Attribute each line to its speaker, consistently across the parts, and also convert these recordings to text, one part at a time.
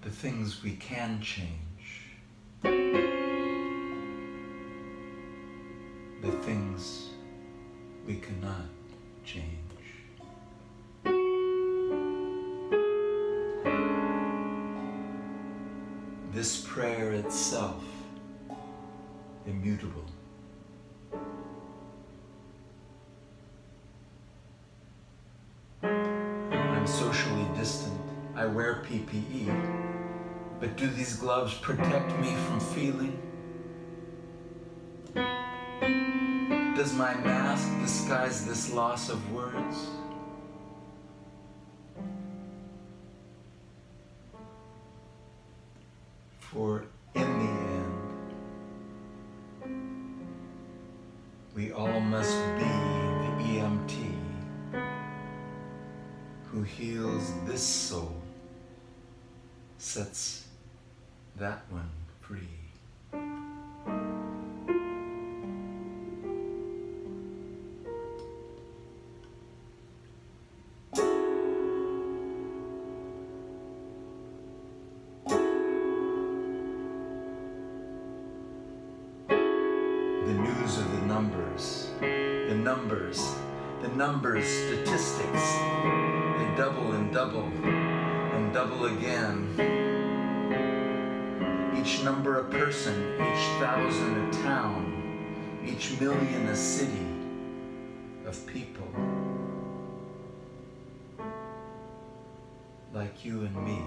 Speaker 1: the things we can change, the things we cannot change. This prayer itself, immutable. I'm socially distant. I wear PPE. But do these gloves protect me from feeling? Does my mask disguise this loss of words? For in the end, we all must be the EMT who heals this soul, sets that one free. The news of the numbers, statistics, they double and double again. Each number a person, each thousand a town, each million a city of people like you and me.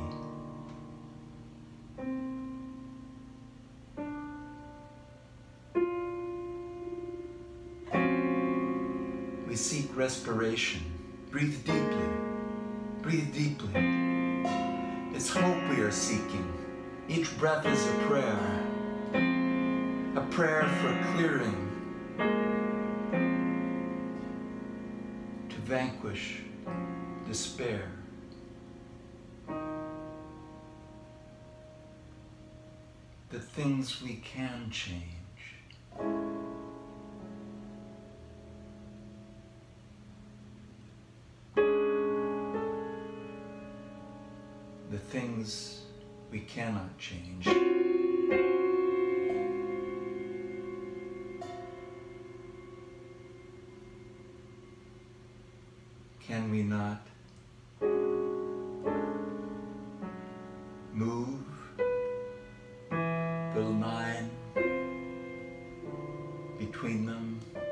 Speaker 1: We seek respiration. Breathe deeply. Breathe deeply. It's hope we are seeking. Each breath is a prayer for clearing, to vanquish despair. The things we can change. The things we cannot change. Can we not move the line between them?